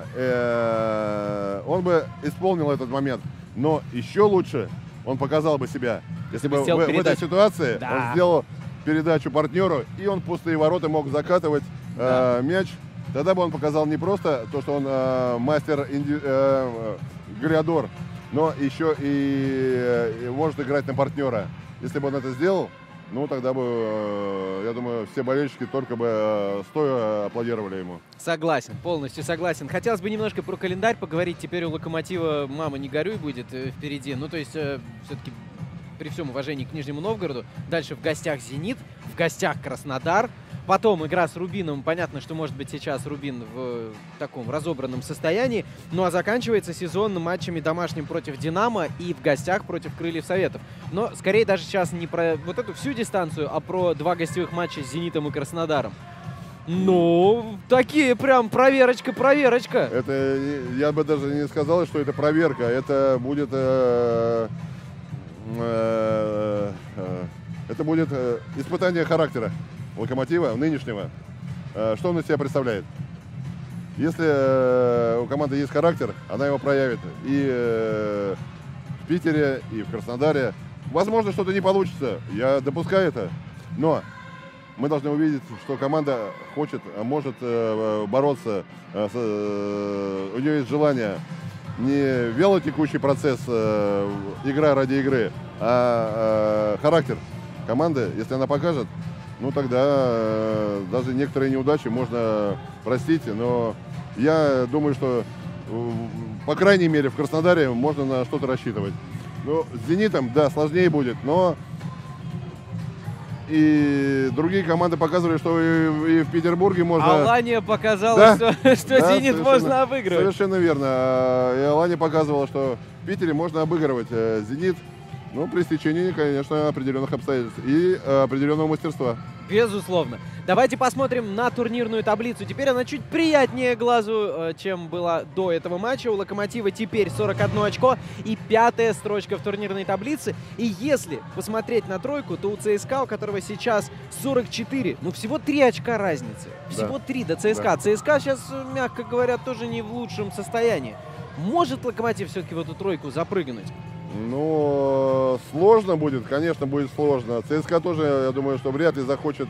[SPEAKER 2] он бы исполнил этот момент. Но еще лучше он показал бы себя. Если бы в этой ситуации он сделал передачу партнеру, и он в пустые ворота мог закатывать мяч, тогда бы он показал не просто то, что он мастер голеадор, но еще и может играть на партнера. Если бы он это сделал, ну тогда бы, я думаю, все болельщики только бы стоя аплодировали ему.
[SPEAKER 1] Согласен, полностью согласен. Хотелось бы немножко про календарь поговорить. Теперь у Локомотива «Мама, не горюй» будет впереди. Ну, то есть, все-таки при всем уважении к Нижнему Новгороду. Дальше в гостях «Зенит», в гостях Краснодар. Потом игра с Рубином. Понятно, что может быть сейчас Рубин в таком разобранном состоянии. Ну а заканчивается сезон матчами домашним против «Динамо» и в гостях против «Крыльев Советов». Но скорее даже сейчас не про вот эту всю дистанцию, а про 2 гостевых матча с «Зенитом» и «Краснодаром». Ну, такие прям проверочка.
[SPEAKER 2] Это, я бы даже не сказал, что это проверка. Это будет испытание характера Локомотива нынешнего. Что он из себя представляет? Если у команды есть характер, она его проявит и в Питере, и в Краснодаре. Возможно, что-то не получится, я допускаю это, но мы должны увидеть, что команда хочет, может бороться, у нее есть желание. Не вялотекущий процесс, игра ради игры, а характер команды, если она покажет, ну тогда даже некоторые неудачи можно простить, но я думаю, что по крайней мере в Краснодаре можно на что-то рассчитывать. Ну, с «Зенитом», да, сложнее будет, но и другие команды показывали, что и в Петербурге можно...
[SPEAKER 1] Алания показала, что «Зенит» можно обыгрывать.
[SPEAKER 2] Совершенно верно. И Алания показывала, что в Питере можно обыгрывать «Зенит». Ну, при стечении, конечно, определенных обстоятельств и определенного мастерства.
[SPEAKER 1] Безусловно. Давайте посмотрим на турнирную таблицу. Теперь она чуть приятнее глазу, чем была до этого матча. У «Локомотива» теперь 41 очко и 5-я строчка в турнирной таблице. И если посмотреть на тройку, то у ЦСКА, у которого сейчас 44, ну всего 3 очка разницы. Всего 3 до ЦСКА. Да. ЦСКА сейчас, мягко говоря, тоже не в лучшем состоянии. Может «Локомотив» все-таки в эту тройку запрыгнуть?
[SPEAKER 2] Ну, сложно будет, конечно, будет сложно. ЦСКА тоже, я думаю, что вряд ли захочет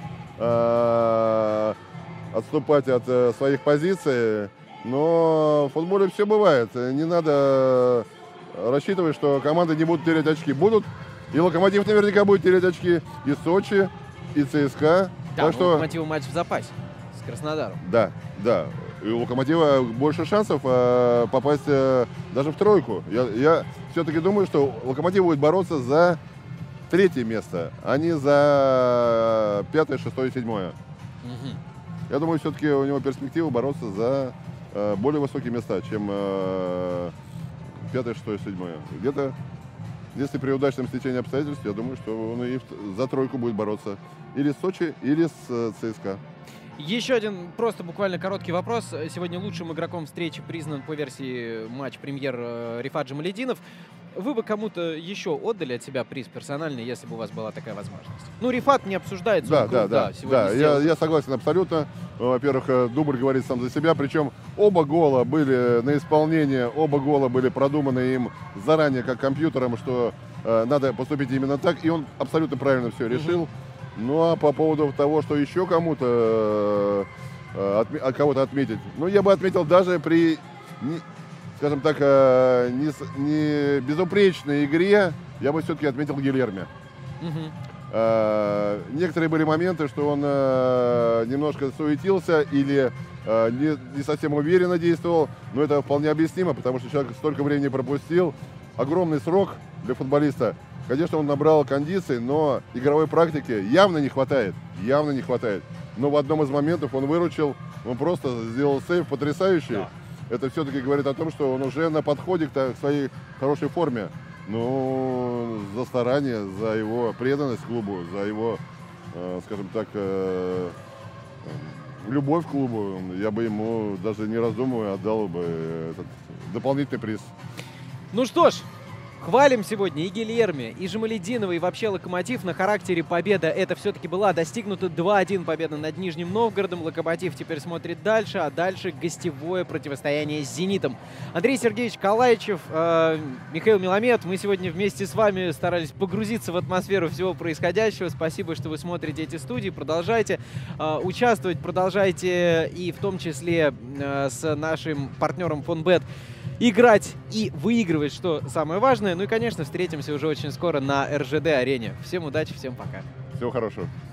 [SPEAKER 2] отступать от своих позиций. Но в футболе все бывает. Не надо рассчитывать, что команды не будут терять очки. Будут. И «Локомотив» наверняка будет терять очки. И Сочи, и ЦСКА.
[SPEAKER 1] Да, так что... «Локомотива» матч в запасе с Краснодаром.
[SPEAKER 2] Да, да. И у «Локомотива» больше шансов попасть даже в тройку. Я все-таки думаю, что «Локомотив» будет бороться за 3-е место, а не за 5-е, 6-е, 7-е. Угу. Я думаю, все-таки у него перспектива бороться за более высокие места, чем 5-е, 6-е, 7-е. Где-то, если при удачном стечении обстоятельств, я думаю, что он и за тройку будет бороться. Или с Сочи, или с ЦСКА.
[SPEAKER 1] Еще один просто буквально короткий вопрос. Сегодня лучшим игроком встречи признан по версии матч-премьер Рифат Джамалединов. Вы бы кому-то еще отдали от себя приз персональный, если бы у вас была такая возможность? Ну, Рифат не обсуждается.
[SPEAKER 2] Да, я согласен абсолютно. Во-первых, дубль говорит сам за себя. Причем оба гола были на исполнение, оба гола были продуманы им заранее как компьютером, что надо поступить именно так. И он абсолютно правильно все решил. Ну, а по поводу того, что еще кому-то кого-то отметить, ну, я бы отметил даже при скажем так, не безупречной игре я бы все-таки отметил Гильерме. Некоторые были моменты, что он немножко суетился или не совсем уверенно действовал, но это вполне объяснимо, потому что человек столько времени пропустил. Огромный срок для футболиста. Конечно, он набрал кондиций, но игровой практики явно не хватает. Явно не хватает. Но в одном из моментов он выручил, он просто сделал сейв потрясающий. Да. Это все-таки говорит о том, что он уже на подходе к своей хорошей форме. Ну, за старание, за его преданность клубу, за его, скажем так, любовь к клубу, я бы ему, даже не раздумывая, отдал бы этот дополнительный приз.
[SPEAKER 1] Ну что ж, хвалим сегодня и Гильерме, и Жамалетдинова, и вообще Локомотив. На характере победа это все-таки была достигнута. 2-1 победа над Нижним Новгородом. Локомотив теперь смотрит дальше, а дальше гостевое противостояние с «Зенитом». Андрей Сергеевич Калайчев, Михаил Меламед. Мы сегодня вместе с вами старались погрузиться в атмосферу всего происходящего. Спасибо, что вы смотрите эти студии. Продолжайте участвовать, продолжайте и в том числе с нашим партнером Фонбет играть и выигрывать, что самое важное. Ну и, конечно, встретимся уже очень скоро на РЖД-арене. Всем удачи, всем пока.
[SPEAKER 2] Всего хорошего.